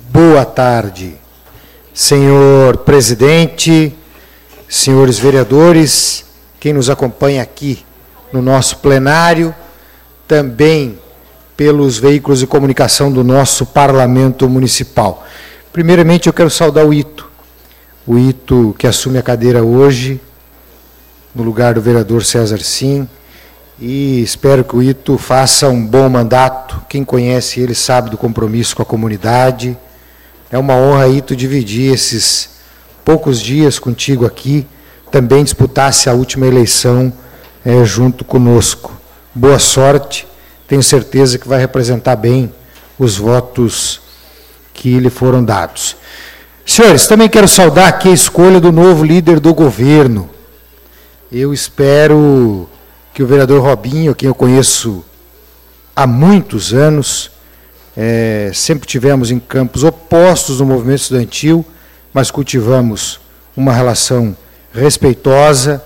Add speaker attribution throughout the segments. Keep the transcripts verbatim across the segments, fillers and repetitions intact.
Speaker 1: Boa tarde, senhor presidente, senhores vereadores, quem nos acompanha aqui no nosso plenário, também pelos veículos de comunicação do nosso Parlamento Municipal. Primeiramente, eu quero saudar o Ito, o Ito que assume a cadeira hoje, no lugar do vereador César Sim, e espero que o Ito faça um bom mandato. Quem conhece ele sabe do compromisso com a comunidade. É uma honra, Ito, dividir esses poucos dias contigo aqui, também disputasse a última eleição é, junto conosco. Boa sorte, tenho certeza que vai representar bem os votos que lhe foram dados. Senhores, também quero saudar aqui a escolha do novo líder do governo. Eu espero que o vereador Robinho, quem eu conheço há muitos anos, é, sempre tivemos em campos opostos no movimento estudantil, mas cultivamos uma relação respeitosa.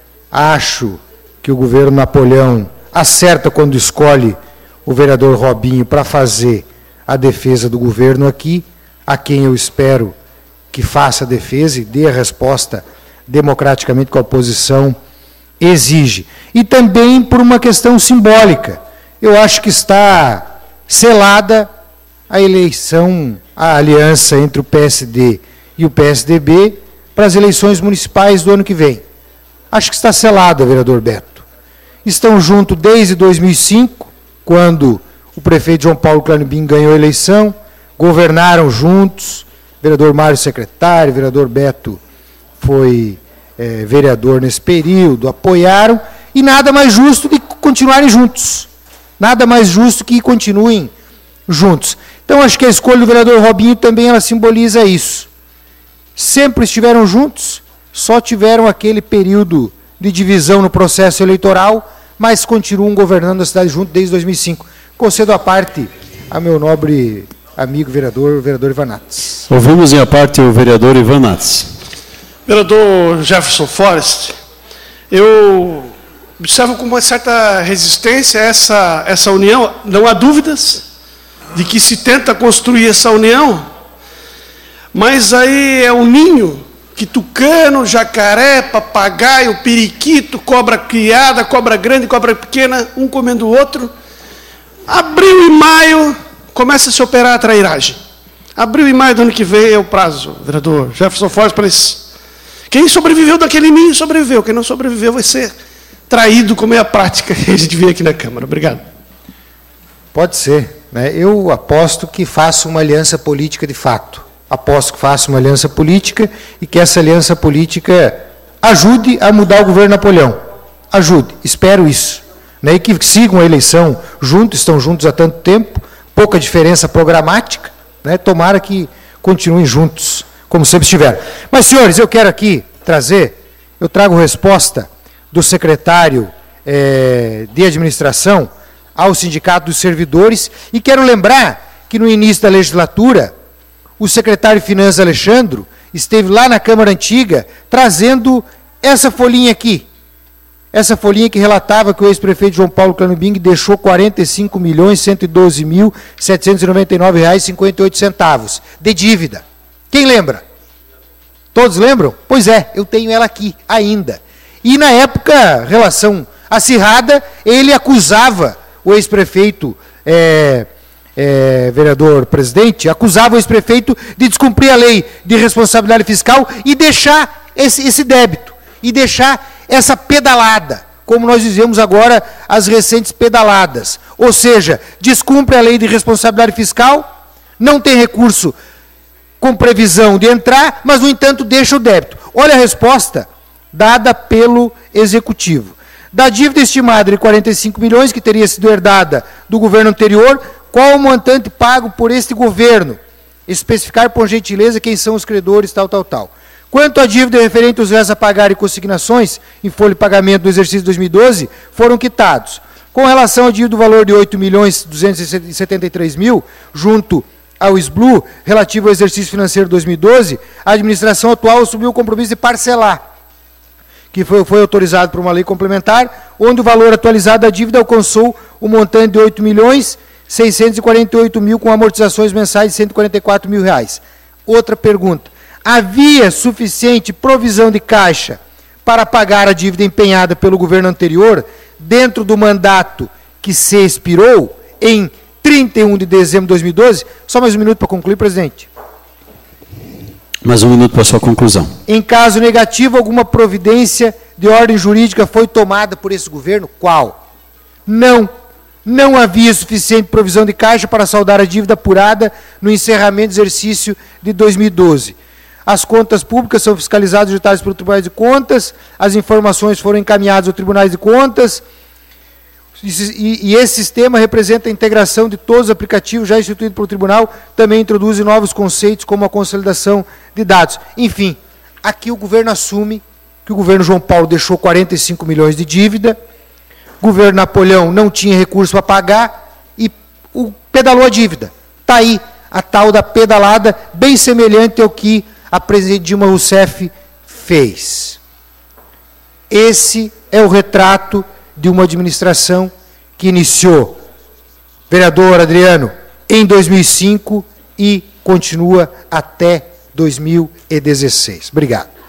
Speaker 1: Acho que o governo Napoleão acerta quando escolhe o vereador Robinho para fazer a defesa do governo aqui, a quem eu espero que faça a defesa e dê a resposta democraticamente que a oposição exige. E também por uma questão simbólica. Eu acho que está selada a eleição, a aliança entre o P S D e o P S D B para as eleições municipais do ano que vem. Acho que está selada, vereador Beto. Estão juntos desde dois mil e cinco, quando o prefeito João Paulo Clanibim ganhou a eleição, governaram juntos, vereador Mário secretário, vereador Beto foi é, vereador nesse período, apoiaram, e nada mais justo de continuarem juntos. Nada mais justo que continuem juntos. Então, acho que a escolha do vereador Robinho também ela simboliza isso. Sempre estiveram juntos, só tiveram aquele período de divisão no processo eleitoral, mas continuam governando a cidade junto desde dois mil e cinco. Concedo a parte a meu nobre amigo vereador, o vereador Ivan Nates.
Speaker 2: Ouvimos em a parte o vereador Ivan Nates.
Speaker 3: Vereador Jefferson Forrest, eu observo com uma certa resistência essa, essa união. Não há dúvidas de que se tenta construir essa união, mas aí é um ninho que tucano, jacaré, papagaio, periquito, cobra criada, cobra grande, cobra pequena, um comendo o outro. Abril e maio começa a se operar a trairagem. Abril e maio do ano que vem é o prazo, vereador Jefferson Forrest, para eles. Quem sobreviveu daquele ninho, sobreviveu. Quem não sobreviveu vai ser traído, como é a prática que a gente vê aqui na Câmara. Obrigado.
Speaker 1: Pode ser. Né? Eu aposto que faça uma aliança política de fato. Aposto que faça uma aliança política e que essa aliança política ajude a mudar o governo Napoleão. Ajude, espero isso. Né? E que sigam a eleição juntos, estão juntos há tanto tempo, pouca diferença programática, né? Tomara que continuem juntos, como sempre estiveram. Mas, senhores, eu quero aqui trazer, eu trago resposta do secretário é, de administração ao Sindicato dos Servidores, e quero lembrar que no início da legislatura, o secretário de Finanças, Alexandro, esteve lá na Câmara Antiga, trazendo essa folhinha aqui, essa folhinha que relatava que o ex-prefeito João Paulo Clanibim deixou quarenta e cinco milhões, cento e doze mil, setecentos e noventa e nove reais e cinquenta e oito centavos de dívida. Quem lembra? Todos lembram? Pois é, eu tenho ela aqui ainda. E na época, relação acirrada, ele acusava o ex-prefeito, é, é, vereador presidente, acusava o ex-prefeito de descumprir a lei de responsabilidade fiscal e deixar esse, esse débito, e deixar essa pedalada, como nós dizemos agora, as recentes pedaladas. Ou seja, descumpre a lei de responsabilidade fiscal, não tem recurso com previsão de entrar, mas, no entanto, deixa o débito. Olha a resposta dada pelo Executivo. Da dívida estimada de quarenta e cinco milhões, que teria sido herdada do governo anterior, qual o montante pago por este governo? Especificar, por gentileza, quem são os credores, tal, tal, tal. Quanto à dívida referente aos réis a pagar e consignações em folha de pagamento do exercício dois mil e doze, foram quitados. Com relação à dívida do valor de oito milhões duzentos e setenta e três mil, junto ao S B L U, relativo ao exercício financeiro dois mil e doze, a administração atual assumiu o compromisso de parcelar, que foi, foi autorizado por uma lei complementar, onde o valor atualizado da dívida alcançou o montante de oito milhões seiscentos e quarenta e oito mil com amortizações mensais de cento e quarenta e quatro mil reais. Outra pergunta. Havia suficiente provisão de caixa para pagar a dívida empenhada pelo governo anterior dentro do mandato que se expirou em trinta e um de dezembro de dois mil e doze? Só mais um minuto para concluir, presidente.
Speaker 2: Mais um minuto para a sua conclusão.
Speaker 1: Em caso negativo, alguma providência de ordem jurídica foi tomada por esse governo? Qual? Não. Não havia suficiente provisão de caixa para saldar a dívida apurada no encerramento do exercício de dois mil e doze. As contas públicas são fiscalizadas e auditadas pelo Tribunal de Contas, as informações foram encaminhadas ao Tribunal de Contas, e, e esse sistema representa a integração de todos os aplicativos já instituídos pelo Tribunal, também introduz novos conceitos como a consolidação de dados. Enfim, aqui o governo assume que o governo João Paulo deixou quarenta e cinco milhões de dívida, o governo Napoleão não tinha recurso para pagar e o, pedalou a dívida. Está aí a tal da pedalada, bem semelhante ao que a presidente Dilma Rousseff fez. Esse é o retrato de uma administração que iniciou, vereador Adriano, em dois mil e cinco e continua até dois mil e dezesseis. Obrigado.